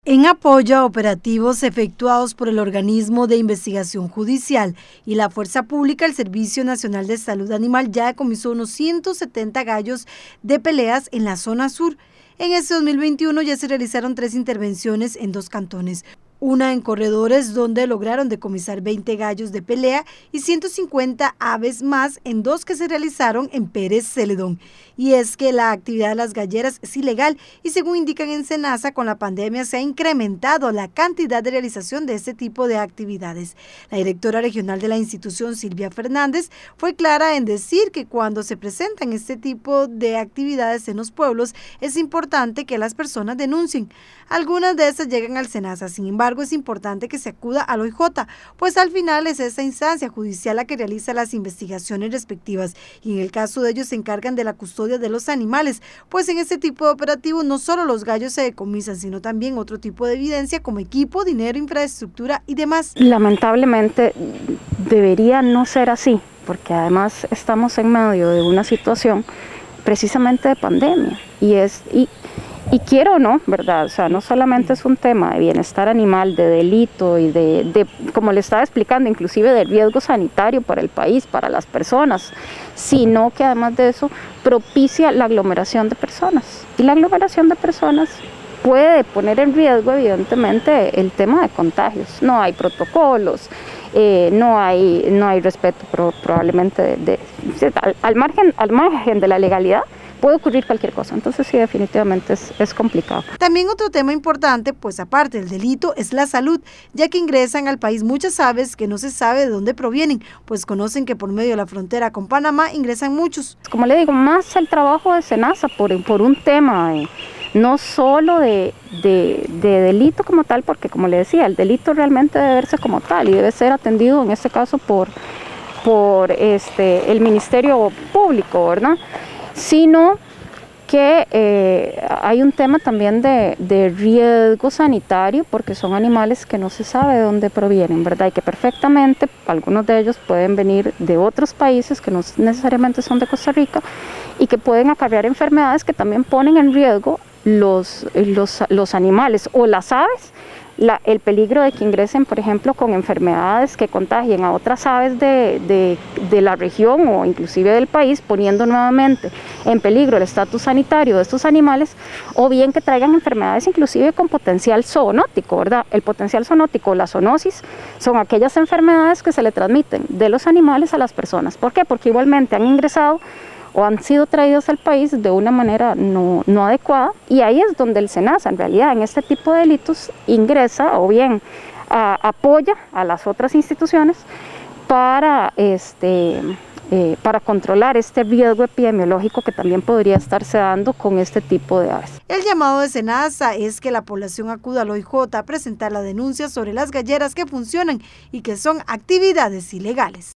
En apoyo a operativos efectuados por el Organismo de Investigación Judicial y la Fuerza Pública, el Servicio Nacional de Salud Animal ya decomisó unos 170 gallos de peleas en la zona sur. En este 2021 ya se realizaron 3 intervenciones en 2 cantones. Una en Corredores, donde lograron decomisar 20 gallos de pelea y 150 aves más en 2 que se realizaron en Pérez Celedón. Y es que la actividad de las galleras es ilegal y, según indican en SENASA, con la pandemia se ha incrementado la cantidad de realización de este tipo de actividades. La directora regional de la institución, Silvia Fernández, fue clara en decir que cuando se presentan este tipo de actividades en los pueblos es importante que las personas denuncien. Algunas de estas llegan al SENASA, sin embargo, es importante que se acuda al OIJ, pues al final es esta instancia judicial la que realiza las investigaciones respectivas y en el caso de ellos se encargan de la custodia de los animales, pues en este tipo de operativos no solo los gallos se decomisan, sino también otro tipo de evidencia como equipo, dinero, infraestructura y demás. Lamentablemente debería no ser así, porque además estamos en medio de una situación precisamente de pandemia y quiero o no, ¿verdad? O sea, no solamente es un tema de bienestar animal, de delito y de como le estaba explicando, inclusive de riesgo sanitario para el país, para las personas, sino que además de eso propicia la aglomeración de personas. Y la aglomeración de personas puede poner en riesgo, evidentemente, el tema de contagios. No hay protocolos, no hay respeto probablemente al margen de la legalidad. Puede ocurrir cualquier cosa, entonces sí, definitivamente es complicado. También otro tema importante, pues aparte del delito, es la salud, ya que ingresan al país muchas aves que no se sabe de dónde provienen, pues conocen que por medio de la frontera con Panamá ingresan muchos. Como le digo, más el trabajo de SENASA por un tema no solo de delito como tal, porque como le decía, el delito realmente debe verse como tal y debe ser atendido en este caso por el Ministerio Público, ¿verdad? Sino que hay un tema también de riesgo sanitario, porque son animales que no se sabe de dónde provienen, ¿verdad? Y que perfectamente algunos de ellos pueden venir de otros países que no necesariamente son de Costa Rica y que pueden acarrear enfermedades que también ponen en riesgo los animales o las aves. El peligro de que ingresen, por ejemplo, con enfermedades que contagien a otras aves de la región o inclusive del país, poniendo nuevamente en peligro el estatus sanitario de estos animales, o bien que traigan enfermedades inclusive con potencial zoonótico, ¿verdad? El potencial zoonótico, la zoonosis, son aquellas enfermedades que se le transmiten de los animales a las personas. ¿Por qué? Porque igualmente han ingresado o han sido traídos al país de una manera no adecuada, y ahí es donde el SENASA en realidad en este tipo de delitos ingresa o bien apoya a las otras instituciones para controlar este riesgo epidemiológico que también podría estarse dando con este tipo de aves. El llamado de SENASA es que la población acuda al OIJ a presentar la denuncia sobre las galleras que funcionan y que son actividades ilegales.